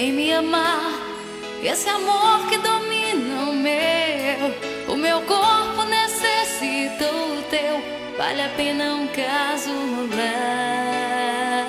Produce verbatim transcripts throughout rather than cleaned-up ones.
vem me amar. Esse amor que domina o meu, o meu corpo necessita o teu. Vale a pena um caso rolar.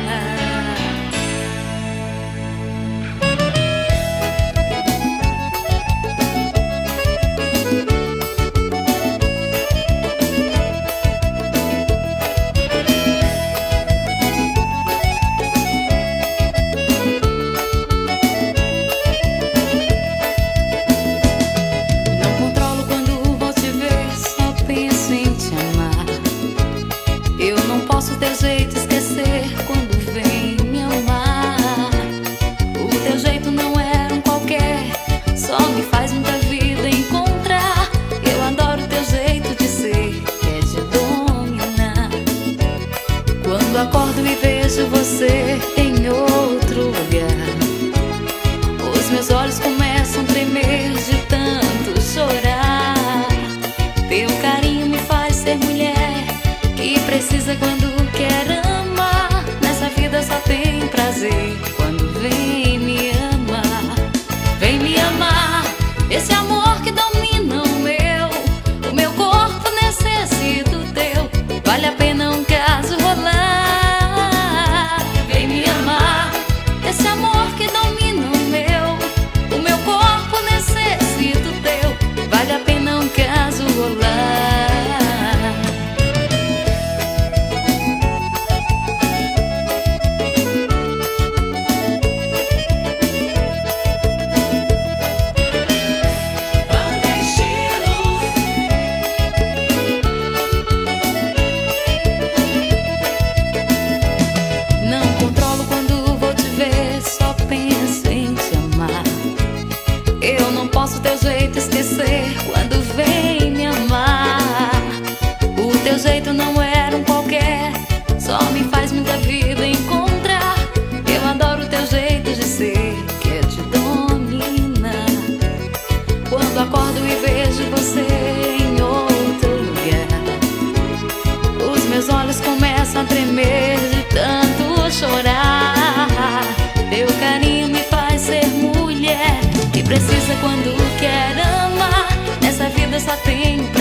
Teu jeito esquecer quando vem me amar. O teu jeito não é um qualquer, só me faz muita vida encontrar. Eu adoro teu jeito de ser, que é de dominar. Quando acordo e vejo você em outro lugar, os meus olhos começam a tremer de tanto chorar. Teu carinho me faz ser mulher que precisa quando quer amar. Nessa vida só tem prazer quando vem me amar. Vem me amar, esse amor que domina o meu, o meu corpo necessita o teu. Vale a pena um caso rolar. Vem me amar, esse amor que domina o meu, o meu corpo necessita o teu. Vale a pena um caso rolar. Eu não posso teu jeito esquecer quando vem me amar. O teu jeito não era um qualquer, só me faz muita vida encontrar. Eu adoro teu jeito de ser, que é de dominar. Quando acordo e vejo você em outro lugar, os meus olhos começam a tremer de tanto chorar. Teu carinho me faz ser mulher que precisa quando quer amar. Nessa vida só tem